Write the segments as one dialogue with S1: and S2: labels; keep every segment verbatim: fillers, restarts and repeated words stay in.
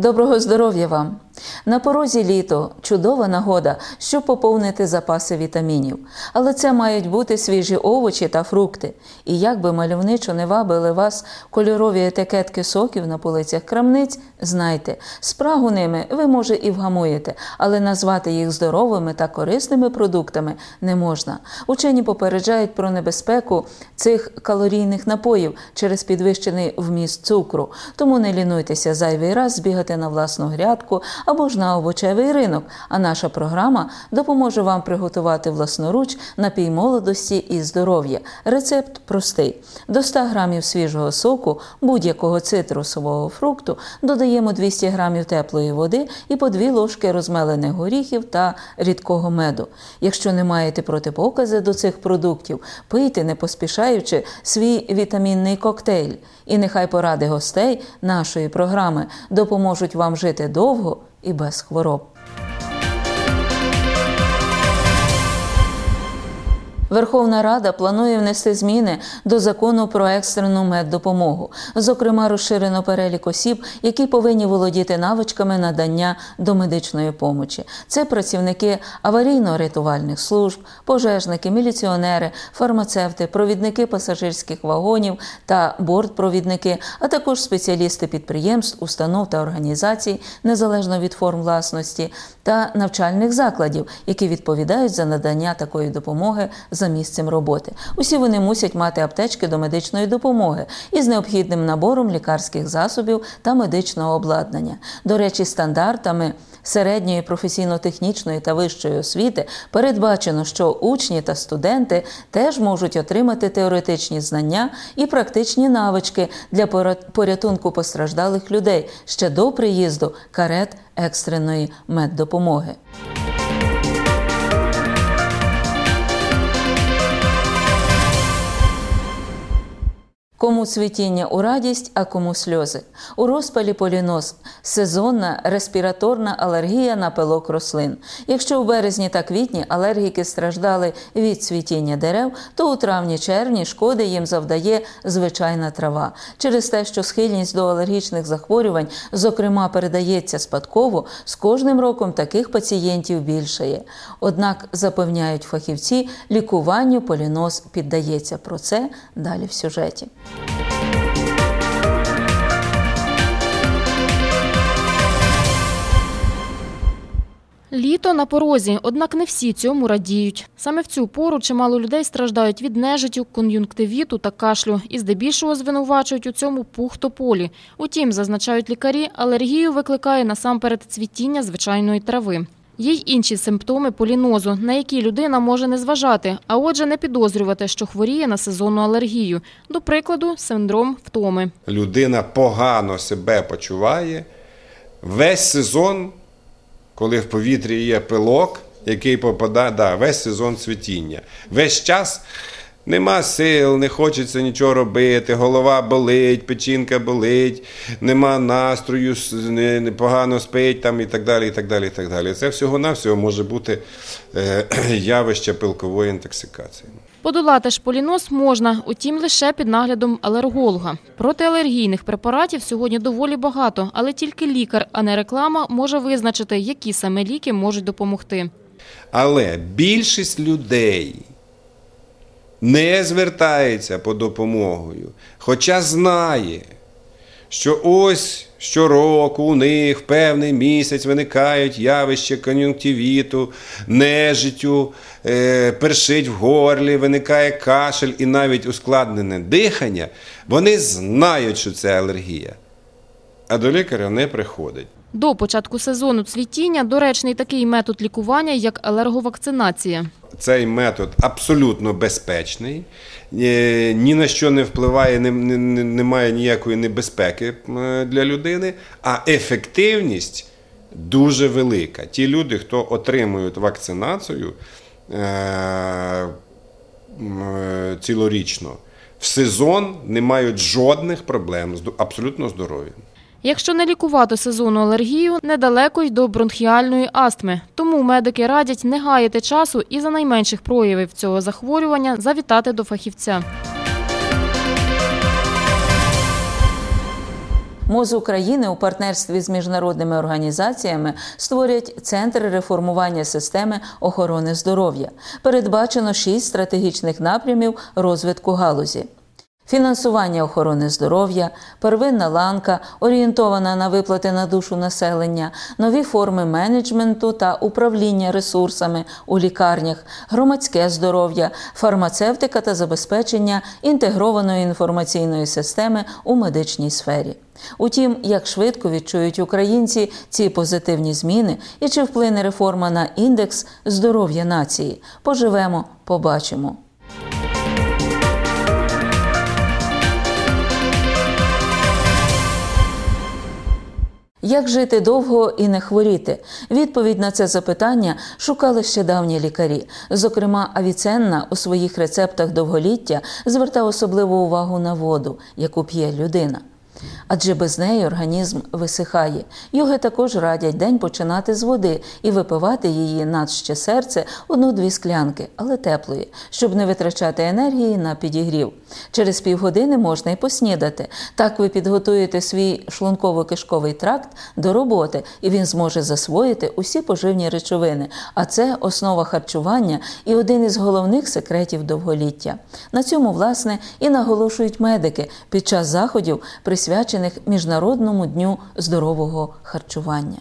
S1: Доброго здоров'я вам! На порозі літо – чудова нагода, щоб поповнити запаси вітамінів. Але це мають бути свіжі овочі та фрукти. І як би мальовничо не вабили вас кольорові етикетки соків на полицях крамниць, знайте, спрагу ними ви, може, і вгамуєте, але назвати їх здоровими та корисними продуктами не можна. Учені попереджають про небезпеку цих калорійних напоїв через підвищений вміст цукру. Тому не лінуйтеся зайвий раз збігати на власну грядку або ж на овочевий ринок, а наша програма допоможе вам приготувати власноруч напій молодості і здоров'я. Рецепт простий. До ста грамів свіжого соку будь-якого цитрусового фрукту додаємо двісті грамів теплої води і по дві ложки розмелених горіхів та рідкого меду. Якщо не маєте протипокази до цих продуктів, пийте, не поспішаючи, свій вітамінний коктейль. І нехай поради гостей нашої програми допоможуть вам жити довго і без хвороб. Верховна Рада планує внести зміни до Закону про екстрену меддопомогу. Зокрема, розширено перелік осіб, які повинні володіти навичками надання домедичної помочі. Це працівники аварійно-рятувальних служб, пожежники, міліціонери, фармацевти, провідники пасажирських вагонів та бортпровідники, а також спеціалісти підприємств, установ та організацій, незалежно від форм власності, та навчальних закладів, які відповідають за надання такої допомоги за місцем роботи. Усі вони мусять мати аптечки до медичної допомоги із необхідним набором лікарських засобів та медичного обладнання. До речі, стандартами середньої професійно-технічної та вищої освіти передбачено, що учні та студенти теж можуть отримати теоретичні знання і практичні навички для порятунку постраждалих людей ще до приїзду карет екстреної меддопомоги. Кому цвітіння у радість, а кому сльози. У розпалі поліноз – сезонна респіраторна алергія на пилок рослин. Якщо у березні та квітні алергіки страждали від цвітіння дерев, то у травні-червні шкоди їм завдає звичайна трава. Через те, що схильність до алергічних захворювань, зокрема, передається спадково, з кожним роком таких пацієнтів більшає. Однак, запевняють фахівці, лікуванню поліноз піддається. Про це далі в сюжеті.
S2: Літо на порозі, однак не всі цьому радіють. Саме в цю пору чимало людей страждають від нежиттю, кон'юнктивіту та кашлю. І здебільшого звинувачують у цьому пух тополі. Утім, зазначають лікарі, алергію викликає насамперед цвітіння звичайної трави. Є й інші симптоми полінозу, на які людина може не зважати, а отже не підозрювати, що хворіє на сезонну алергію. До прикладу, синдром втоми.
S3: Людина погано себе почуває весь сезон, коли в повітрі є пилок, який попадає, да, весь сезон цвітіння. Весь час нема сил, не хочеться нічого робити, голова болить, печінка болить, нема настрою, погано спить там і так далі, і так далі, і так далі. Це всього-навсього може бути е, явище пилкової інтоксикації.
S2: Подолати ж поліноз можна, утім лише під наглядом алерголога. Протиалергійних препаратів сьогодні доволі багато, але тільки лікар, а не реклама, може визначити, які саме ліки можуть допомогти.
S3: Але більшість людей не звертається по допомогу, хоча знає, що ось щороку у них в певний місяць виникають явища кон'юнктивіту, нежиттю, е, першить в горлі, виникає кашель і навіть ускладнене дихання. Вони знають, що це алергія, а до лікаря не приходять.
S2: До початку сезону цвітіння доречний такий метод лікування, як алерговакцинація.
S3: Цей метод абсолютно безпечний, ні на що не впливає, немає ніякої небезпеки для людини, а ефективність дуже велика. Ті люди, хто отримують вакцинацію цілорічно, в сезон не мають жодних проблем, абсолютно здорові.
S2: Якщо не лікувати сезонну алергію, недалеко й до бронхіальної астми. Тому медики радять не гаяти часу і за найменших проявів цього захворювання завітати до фахівця.
S1: МОЗ України у партнерстві з міжнародними організаціями створять Центр реформування системи охорони здоров'я. Передбачено шість стратегічних напрямів розвитку галузі. Фінансування охорони здоров'я, первинна ланка, орієнтована на виплати на душу населення, нові форми менеджменту та управління ресурсами у лікарнях, громадське здоров'я, фармацевтика та забезпечення інтегрованої інформаційної системи у медичній сфері. Утім, як швидко відчують українці ці позитивні зміни і чи вплине реформа на індекс здоров'я нації? Поживемо, побачимо. Як жити довго і не хворіти? Відповідь на це запитання шукали ще давні лікарі. Зокрема, Авіценна у своїх рецептах довголіття звертав особливу увагу на воду, яку п'є людина. Адже без неї організм висихає. Йоги також радять день починати з води і випивати її надще серце одну-дві склянки, але теплої, щоб не витрачати енергії на підігрів. Через півгодини можна й поснідати. Так ви підготуєте свій шлунково-кишковий тракт до роботи, і він зможе засвоїти усі поживні речовини. А це основа харчування і один із головних секретів довголіття. На цьому, власне, і наголошують медики під час заходів, присвячених Міжнародному дню здорового харчування.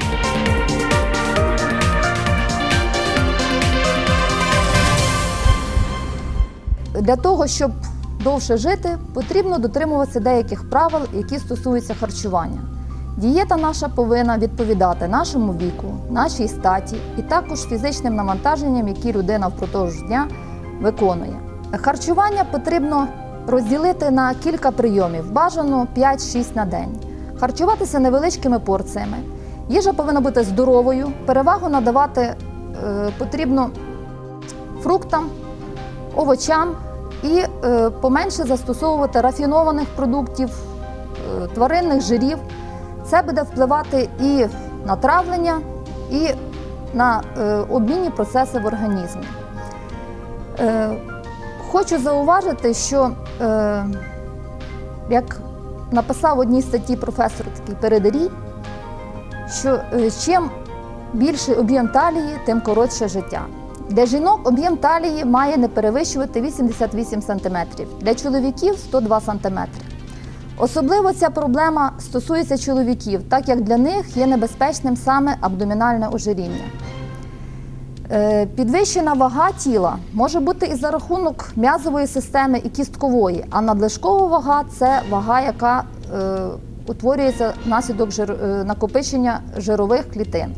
S4: Для того, щоб довше жити, потрібно дотримуватися деяких правил, які стосуються харчування. Дієта наша повинна відповідати нашому віку, нашій статі і також фізичним навантаженням, які людина впродовж дня виконує. Харчування потрібно розділити на кілька прийомів, бажано п'ять-шість на день. Харчуватися невеличкими порціями. Їжа повинна бути здоровою, перевагу надавати е, потрібно фруктам, овочам і е, поменше застосовувати рафінованих продуктів, е, тваринних жирів. Це буде впливати і на травлення, і на е, обмінні процеси в організмі. Е, Хочу зауважити, що, е, як написав в одній статті професор такий Передарій, що е, чим більший об'єм талії, тим коротше життя. Для жінок об'єм талії має не перевищувати вісімдесят вісім сантиметрів, для чоловіків – сто два сантиметри. Особливо ця проблема стосується чоловіків, так як для них є небезпечним саме абдомінальне ожиріння. Підвищена вага тіла може бути і за рахунок м'язової системи і кісткової, а надлишкова вага – це вага, яка е, утворюється внаслідок жир, е, накопичення жирових клітин.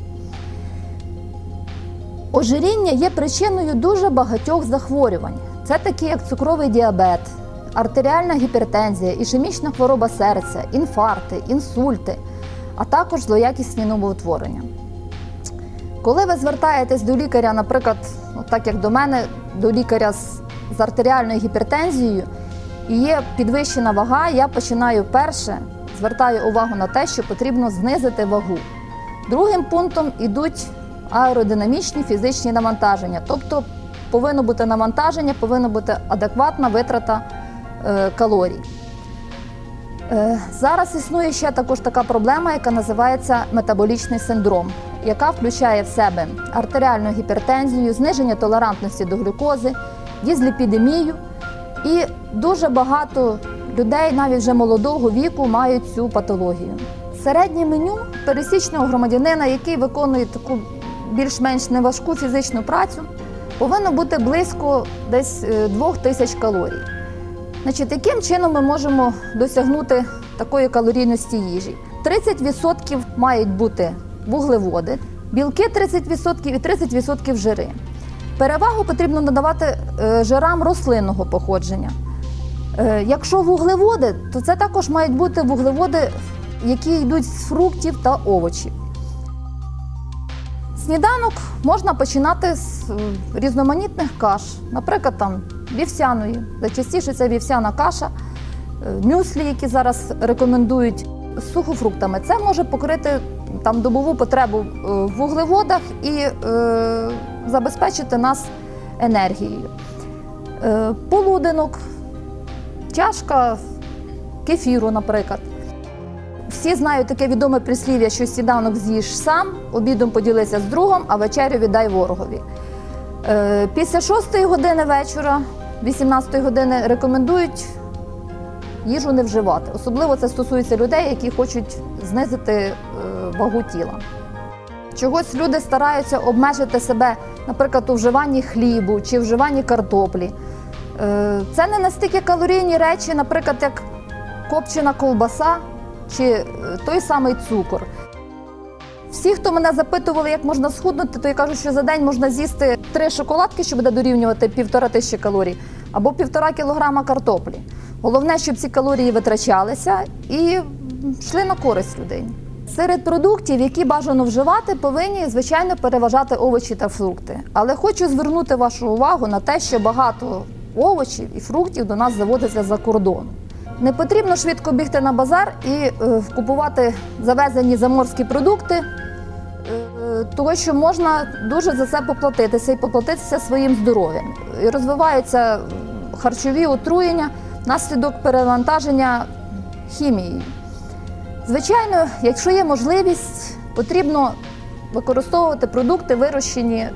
S4: Ожиріння є причиною дуже багатьох захворювань. Це такі, як цукровий діабет, артеріальна гіпертензія, ішемічна хвороба серця, інфаркти, інсульти, а також злоякісні новоутворення. Коли ви звертаєтесь до лікаря, наприклад, ну, так як до мене, до лікаря з, з артеріальною гіпертензією, і є підвищена вага, я починаю перше, звертаю увагу на те, що потрібно знизити вагу. Другим пунктом йдуть аеродинамічні фізичні навантаження, тобто повинно бути навантаження, повинна бути адекватна витрата е, калорій. Е, зараз існує ще також така проблема, яка називається метаболічний синдром, яка включає в себе артеріальну гіпертензію, зниження толерантності до глюкози, дізліпідемію. І дуже багато людей, навіть вже молодого віку, мають цю патологію. Середнє меню пересічного громадянина, який виконує таку більш-менш неважку фізичну працю, повинно бути близько десь двох тисяч калорій. Значить, яким чином ми можемо досягнути такої калорійності їжі? тридцять відсотків мають бути вуглеводи, білки тридцять відсотків і тридцять відсотків жири. Перевагу потрібно надавати жирам рослинного походження. Якщо вуглеводи, то це також мають бути вуглеводи, які йдуть з фруктів та овочів. Сніданок можна починати з різноманітних каш, наприклад, там, вівсяної. Найчастіше це вівсяна каша, мюслі, які зараз рекомендують, з сухофруктами. Це може покрити там добову потребу в вуглеводах і е, забезпечити нас енергією. Е, полуденок, чашка кефіру, наприклад. Всі знають таке відоме прислів'я, що сніданок з'їж сам, обідом поділися з другом, а вечерю віддай ворогові. Е, Після шостої години вечора, вісімнадцятої години рекомендують їжу не вживати. Особливо це стосується людей, які хочуть знизити е, вагу тіла. Чогось люди стараються обмежити себе, наприклад, у вживанні хлібу чи вживанні картоплі. Е, Це не настільки калорійні речі, наприклад, як копчена ковбаса чи е, той самий цукор. Всі, хто мене запитували, як можна схуднути, то я кажу, що за день можна з'їсти три шоколадки, що буде дорівнювати півтора тисячі калорій, або півтора кілограма картоплі. Головне, щоб ці калорії витрачалися і йшли на користь людині. Серед продуктів, які бажано вживати, повинні, звичайно, переважати овочі та фрукти. Але хочу звернути вашу увагу на те, що багато овочів і фруктів до нас завозиться за кордону. Не потрібно швидко бігти на базар і е, купувати завезені заморські продукти, е, тому що можна дуже за це поплатитися і поплатитися своїм здоров'ям. І розвиваються харчові отруєння внаслідок перевантаження хімією. Звичайно, якщо є можливість, потрібно використовувати продукти, вирощені е,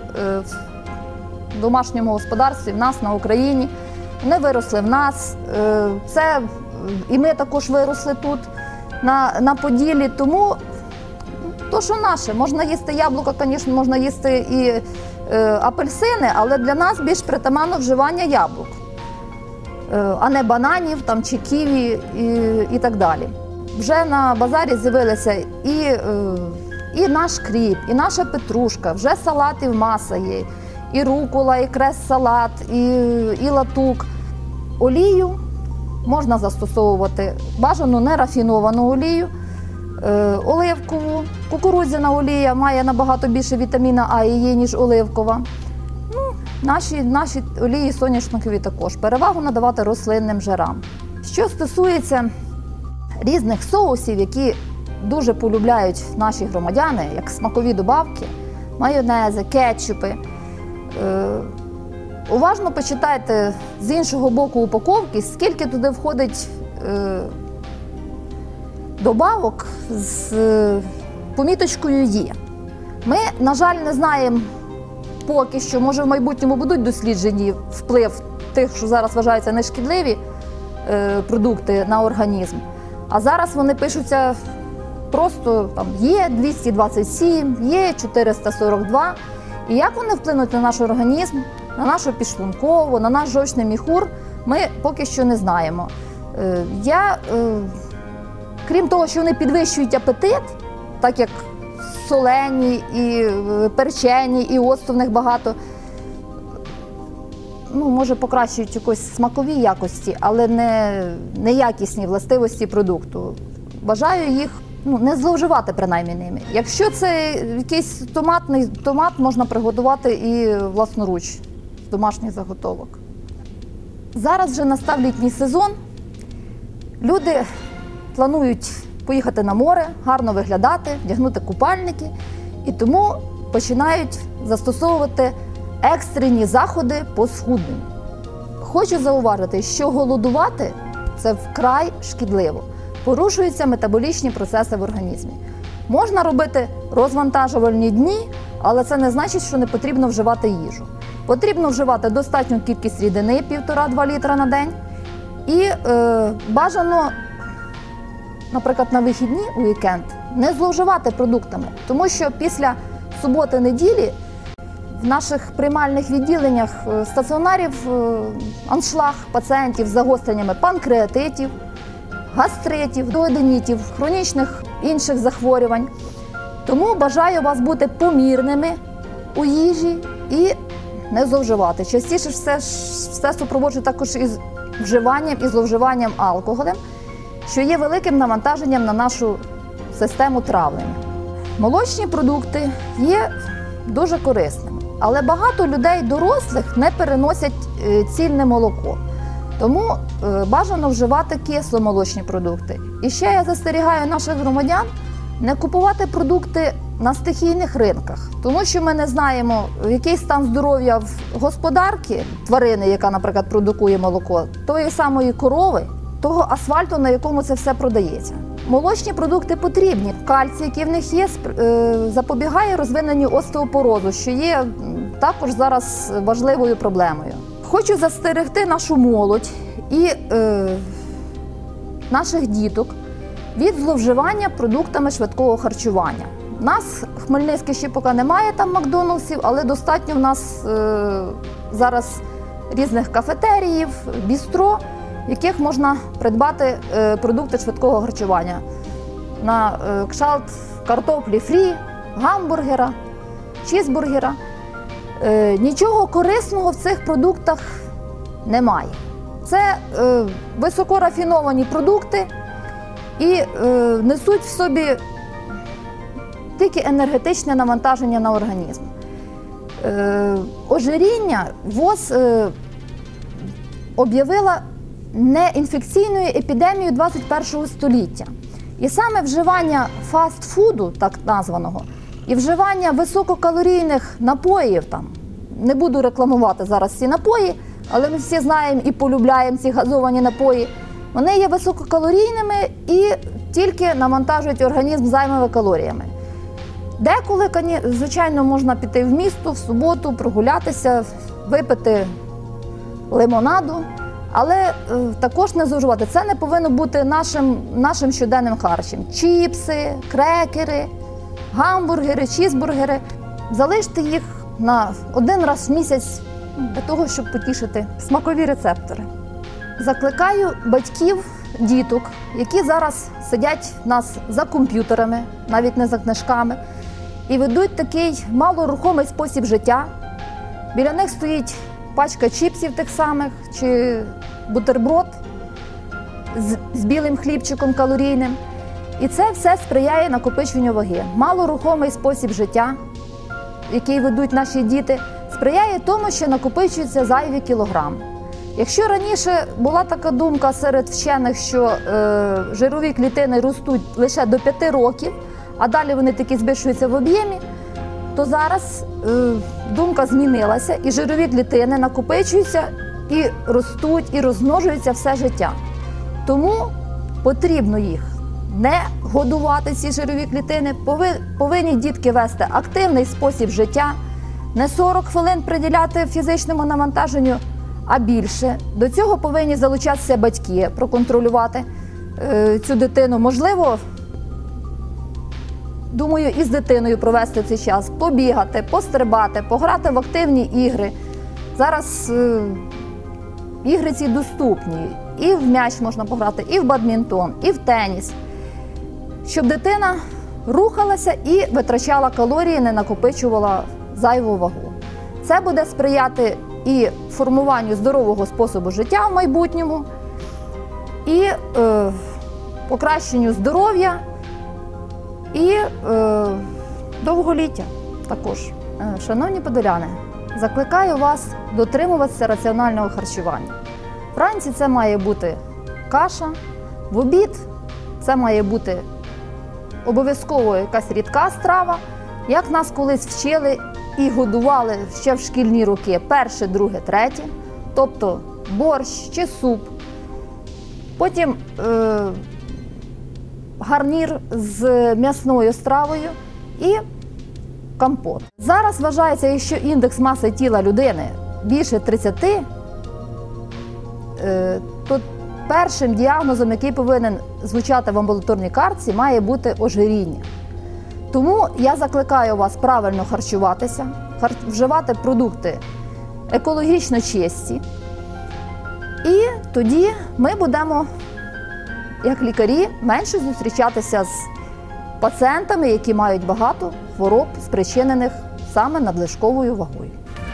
S4: в домашньому господарстві, в нас на Україні. Вони виросли в нас, е, це і ми також виросли тут, на, на Поділлі. Тому то, що наше, можна їсти яблука, звісно, можна їсти і е, апельсини, але для нас більш притаманно вживання яблук, е, а не бананів там, чи ківі і, і так далі. Вже на базарі з'явилися і, е, і наш кріп, і наша петрушка, вже салатів маса є, і рукола, і крес-салат, і, і латук. Олію можна застосовувати, бажано нерафіновану олію, е, оливкову. Кукурудзяна олія має набагато більше вітаміна А і Е, ніж оливкова. Ну, наші, наші олії соняшникові також. Перевагу надавати рослинним жирам. Що стосується різних соусів, які дуже полюбляють наші громадяни, як смакові добавки, майонези, кетчупи. Е, уважно почитайте з іншого боку упаковки, скільки туди входить е, добавок з е, поміточкою «Є». Ми, на жаль, не знаємо поки що, може в майбутньому будуть досліджені вплив тих, що зараз вважаються нешкідливі е, продукти на організм. А зараз вони пишуться просто там Є двісті двадцять сім, Є чотириста сорок два. І як вони вплинуть на наш організм, на нашу підшлункову, на наш жовчний міхур, ми поки що не знаємо. Е, я, е, крім того, що вони підвищують апетит, так як солені, і перчені, і оцту в них багато, ну, може, покращують якось смакові якості, але не, не якісні властивості продукту. Бажаю їх ну, не зловживати принаймні ними. Якщо це якийсь томатний томат, можна приготувати і власноруч з домашніх заготовок. Зараз вже настав літній сезон. Люди планують поїхати на море, гарно виглядати, вдягнути купальники, і тому починають застосовувати екстрені заходи по схудненню. Хочу зауважити, що голодувати – це вкрай шкідливо. Порушуються метаболічні процеси в організмі. Можна робити розвантажувальні дні, але це не значить, що не потрібно вживати їжу. Потрібно вживати достатню кількість рідини – півтора-два літра на день. І е, бажано, наприклад, на вихідні у вікенд не зловживати продуктами, тому що після суботи-неділі в наших приймальних відділеннях стаціонарів аншлаг пацієнтів з загостреннями панкреатитів, гастритів, дуоденітів, хронічних інших захворювань. Тому бажаю вас бути помірними у їжі і не зловживати. Частіше все, все супроводжує також із вживанням і зловживанням алкоголем, що є великим навантаженням на нашу систему травлення. Молочні продукти є дуже корисними, але багато людей дорослих не переносять цільне молоко. Тому бажано вживати кисломолочні продукти. І ще я застерігаю наших громадян не купувати продукти на стихійних ринках, тому що ми не знаємо, який стан здоров'я в господарки, тварини, яка, наприклад, продукує молоко, тої самої корови, того асфальту, на якому це все продається. Молочні продукти потрібні. Кальцій, який в них є, запобігає розвиненню остеопорозу, що є також зараз важливою проблемою. Хочу застерегти нашу молодь і е, наших діток від зловживання продуктами швидкого харчування. У нас в Хмельницькій ще поки немає там Макдональдсів, але достатньо в нас е, зараз різних кафетеріїв, бістро, в яких можна придбати е, продукти швидкого харчування. На е, кшталт картоплі фрі, гамбургера, чізбургера. Е, нічого корисного в цих продуктах немає. Це е, високорафіновані продукти і е, несуть в собі тільки енергетичне навантаження на організм. Е, ожиріння ВОЗ е, об'явила неінфекційною епідемією двадцять першого століття. І саме вживання фастфуду, так названого, і вживання висококалорійних напоїв, там, не буду рекламувати зараз ці напої, але ми всі знаємо і полюбляємо ці газовані напої, вони є висококалорійними і тільки навантажують організм зайвими калоріями. Деколи, звичайно, можна піти в місто в суботу, прогулятися, випити лимонаду, але е, також не зловживати. Це не повинно бути нашим, нашим щоденним харчем. Чіпси, крекери, гамбургери, чізбургери. Залиште їх на один раз в місяць для того, щоб потішити смакові рецептори. Закликаю батьків, діток, які зараз сидять в нас за комп'ютерами, навіть не за книжками, і ведуть такий малорухомий спосіб життя. Біля них стоїть пачка чіпсів тих самих, чи бутерброд з, з білим хлібчиком калорійним. І це все сприяє накопиченню ваги. Малорухомий спосіб життя, який ведуть наші діти, сприяє тому, що накопичуються зайві кілограми. Якщо раніше була така думка серед вчених, що е, жирові клітини ростуть лише до п'яти років, а далі вони таки збільшуються в об'ємі, то зараз е, думка змінилася, і жирові клітини накопичуються, і ростуть, і розмножуються все життя. Тому потрібно їх не годувати, ці жирові клітини, повинні дітки вести активний спосіб життя, не сорок хвилин приділяти фізичному навантаженню, а більше. До цього повинні залучатися батьки, проконтролювати е, цю дитину. Можливо, думаю, і з дитиною провести цей час, побігати, пострибати, пограти в активні ігри. Зараз е, ігри ці доступні. І в м'яч можна пограти, і в бадмінтон, і в теніс. Щоб дитина рухалася і витрачала калорії, не накопичувала зайву вагу. Це буде сприяти і формуванню здорового способу життя в майбутньому, і е, покращенню здоров'я, і е, довголіття також. Е, шановні подоляни, закликаю вас дотримуватися раціонального харчування. Вранці це має бути каша, в обід це має бути обов'язково якась рідка страва, як нас колись вчили і годували ще в шкільні роки перше, друге, третє, тобто борщ чи суп, потім е, гарнір з м'ясною стравою і компот. Зараз вважається, якщо індекс маси тіла людини більше тридцяти, е, то першим діагнозом, який повинен звучати в амбулаторній картці, має бути ожиріння. Тому я закликаю вас правильно харчуватися, вживати продукти екологічно чисті. І тоді ми будемо, як лікарі, менше зустрічатися з пацієнтами, які мають багато хвороб, спричинених саме надлишковою вагою.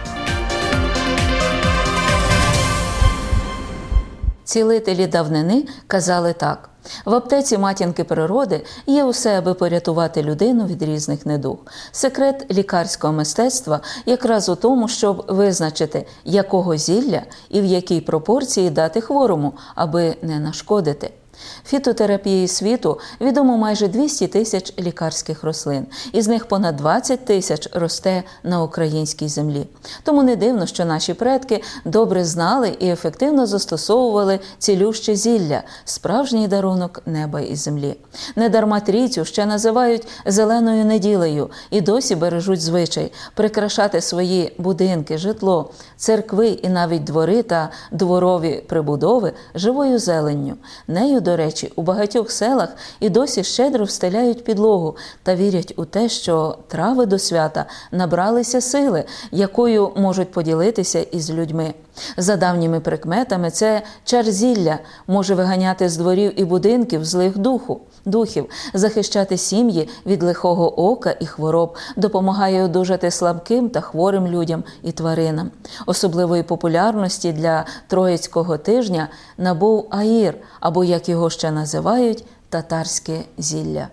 S1: Цілителі давнини казали так: в аптеці матінки природи є усе, аби порятувати людину від різних недуг. Секрет лікарського мистецтва якраз у тому, щоб визначити, якого зілля і в якій пропорції дати хворому, аби не нашкодити. Фітотерапії світу відомо майже двісті тисяч лікарських рослин. Із них понад двадцять тисяч росте на українській землі. Тому не дивно, що наші предки добре знали і ефективно застосовували цілюще зілля – справжній дарунок неба і землі. Недарма трійцю ще називають «зеленою неділею» і досі бережуть звичай прикрашати свої будинки, житло, церкви і навіть двори та дворові прибудови живою зеленню. Нею, до речі, у багатьох селах і досі щедро встеляють підлогу та вірять у те, що трави до свята набралися сили, якою можуть поділитися із людьми. За давніми прикметами, це чар зілля може виганяти з дворів і будинків злих духу, духів, захищати сім'ї від лихого ока і хвороб, допомагає одужати слабким та хворим людям і тваринам. Особливої популярності для Троїцького тижня набув аїр, або, як його ще називають, татарське зілля.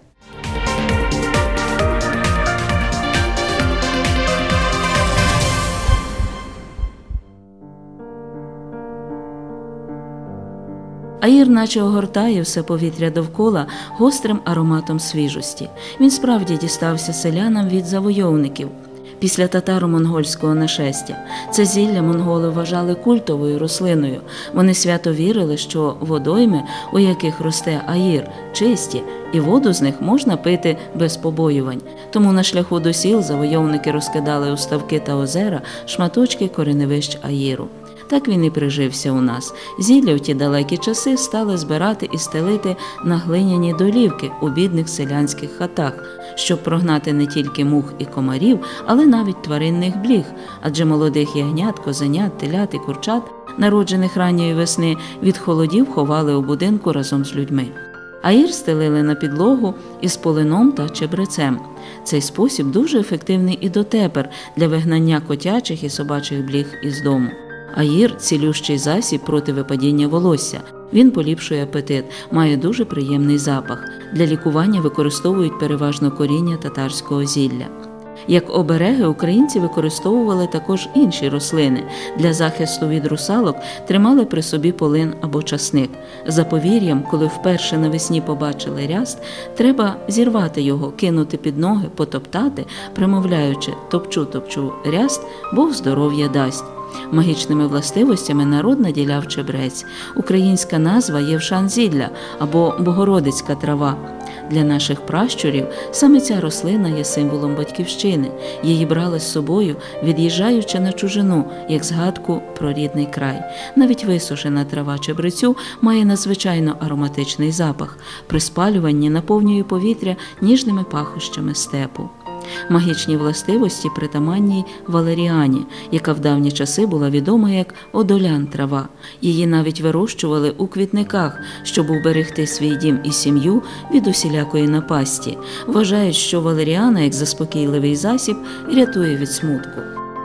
S1: Аїр наче огортає все повітря довкола гострим ароматом свіжості. Він справді дістався селянам від завойовників. Після татаро-монгольського нашестя це зілля монголи вважали культовою рослиною. Вони свято вірили, що водойми, у яких росте аїр, чисті, і воду з них можна пити без побоювань. Тому на шляху до сіл завойовники розкидали у ставки та озера шматочки кореневищ аїру. Так він і прижився у нас. Зілля в ті далекі часи стали збирати і стелити на глиняні долівки у бідних селянських хатах, щоб прогнати не тільки мух і комарів, але навіть тваринних бліг, адже молодих ягнят, козенят, телят і курчат, народжених ранньої весни, від холодів ховали у будинку разом з людьми. Аїр стелили на підлогу із полином та чебрецем. Цей спосіб дуже ефективний і дотепер для вигнання котячих і собачих бліг із дому. Аїр – цілющий засіб проти випадіння волосся. Він поліпшує апетит, має дуже приємний запах. Для лікування використовують переважно коріння татарського зілля. Як обереги українці використовували також інші рослини. Для захисту від русалок тримали при собі полин або часник. За повір'ям, коли вперше навесні побачили ряст, треба зірвати його, кинути під ноги, потоптати, примовляючи «топчу-топчу ряст, Бог здоров'я дасть». Магічними властивостями народ наділяв чебрець. Українська назва євшан зілля або богородицька трава. Для наших пращурів саме ця рослина є символом батьківщини. Її брали з собою, від'їжджаючи на чужину, як згадку про рідний край. Навіть висушена трава чебрецю має надзвичайно ароматичний запах. При спалюванні наповнює повітря ніжними пахощами степу. Магічні властивості притаманні валеріані, яка в давні часи була відома як одолян-трава. Її навіть вирощували у квітниках, щоб уберегти свій дім і сім'ю від усілякої напасті. Вважають, що валеріана, як заспокійливий засіб, рятує від смутку.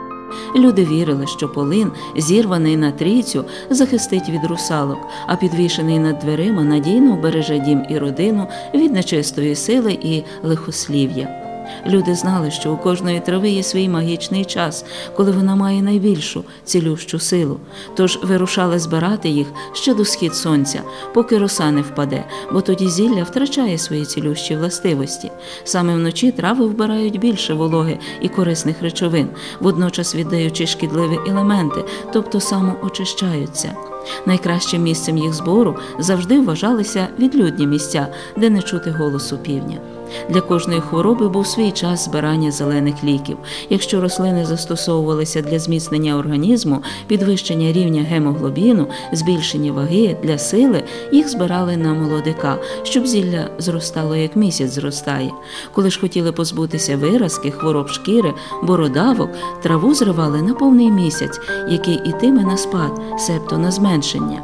S1: Люди вірили, що полин, зірваний на трійцю, захистить від русалок, а підвішений над дверима надійно убереже дім і родину від нечистої сили і лихослів'я. Люди знали, що у кожної трави є свій магічний час, коли вона має найбільшу цілющу силу. Тож вирушали збирати їх ще до схід сонця, поки роса не впаде, бо тоді зілля втрачає свої цілющі властивості. Саме вночі трави вбирають більше вологи і корисних речовин, водночас віддаючи шкідливі елементи, тобто самоочищаються. Найкращим місцем їх збору завжди вважалися відлюдні місця, де не чути голосу півня. Для кожної хвороби був свій час збирання зелених ліків. Якщо рослини застосовувалися для зміцнення організму, підвищення рівня гемоглобіну, збільшення ваги, для сили, їх збирали на молодика, щоб зілля зростало, як місяць зростає. Коли ж хотіли позбутися виразки, хвороб шкіри, бородавок, траву зривали на повний місяць, який ітиме на спад, себто на зменшення.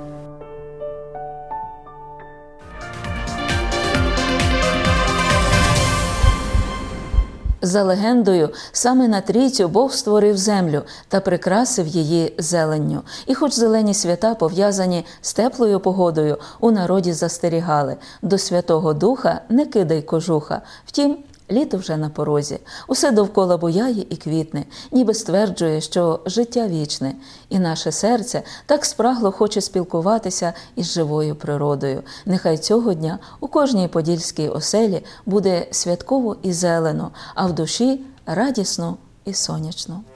S1: За легендою, саме на трійцю Бог створив землю та прикрасив її зеленню. І хоч зелені свята, пов'язані з теплою погодою, у народі застерігали: до Святого Духа не кидай кожуха. Втім, Літо вже на порозі, усе довкола буяє і квітне, ніби стверджує, що життя вічне, і наше серце так спрагло хоче спілкуватися із живою природою. Нехай цього дня у кожній подільській оселі буде святково і зелено, а в душі радісно і сонячно.